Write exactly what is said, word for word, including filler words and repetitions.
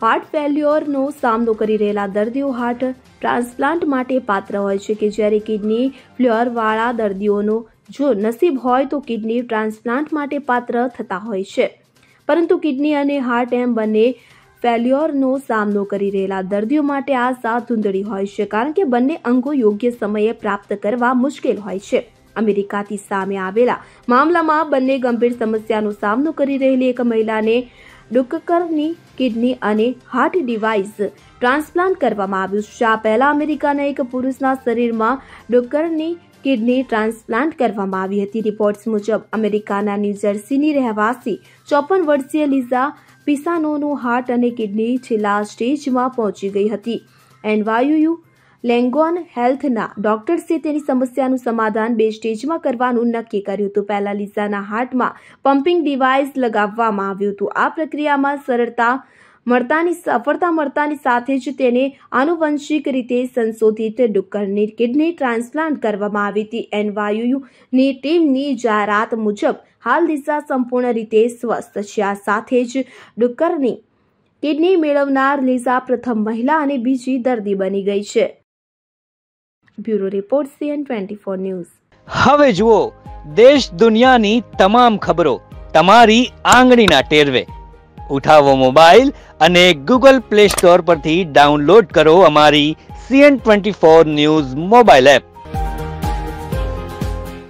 Heart ફેલ્યોરનો સામનો કરી રહેલા દર્દીઓ હાર્ટ ટ્રાન્સપ્લાન્ટ માટે પાત્ર હોય છે કે જ્યારે કિડની ફેલ્યોરવાળા દર્દીઓનો જો નસીબ હોય તો કિડની ટ્રાન્સપ્લાન્ટ માટે પાત્ર થતા હોય છે, પરંતુ કિડની અને હાર્ટ એમ બંને ફેલ્યોરનો સામનો કરી રહેલા દર્દીઓ માટે આશા ધૂંધળી હોય છે, કારણ કે બંને અંગો યોગ્ય સમયે પ્રાપ્ત કરવા મુશ્કેલ હોય છે. અમેરિકાથી સામે આવેલા મામલામાં બંને ગંભીર સમસ્યાનો સામનો કરી રહેલી એક મહિલાને ડુક્કરની કિડની અને હાર્ટ ડિવાઇસ ટ્રાન્સપ્લાન્ટ કરવામાં આવ્યું છે. આ પહેલા અમેરિકાના એક પુરુષના શરીરમાં ડુક્કરની કિડની ટ્રાન્સપ્લાન્ટ કરવામાં આવી હતી. રિપોર્ટ્સ મુજબ અમેરિકાના ન્યૂજર્સીની રહેવાસી ચોપન વર્ષીય લીઝા પિસાનોનું હાર્ટ અને કિડની છેલ્લા સ્ટેજમાં પહોંચી ગઈ હતી. એનવાયુ લેંગોન હેલ્થના ડોક્ટર્સે તેની સમસ્યાનું સમાધાન બે સ્ટેજમાં કરવાનું નક્કી કર્યું હતું. પહેલા લીઝાના હાર્ટમાં પમ્પિંગ ડિવાઇસ લગાવવામાં આવ્યું હતું. આ પ્રક્રિયામાં સરળતા મળતાની સફળતા મળતાની સાથે જ તેને આનુવંશિક રીતે સંશોધિત ડુક્કરની કિડની ટ્રાન્સપ્લાન્ટ કરવામાં આવી હતી. એનવાયુની ટીમની જાહેરાત મુજબ હાલ લીઝા સંપૂર્ણ રીતે સ્વસ્થ છે. આ સાથે જ ડુક્કરની કિડની મેળવનાર લીઝા પ્રથમ મહિલા અને બીજી દર્દી બની ગઈ છે. Bureau report CN twenty four news. હવે જુઓ દેશ દુનિયાની તમામ ખબરો તમારી આંગળીના ટેરવે. ઉઠાવો મોબાઈલ અને ગૂગલ પ્લે સ્ટોર પરથી ડાઉનલોડ કરો અમારી CN twenty four news mobile app.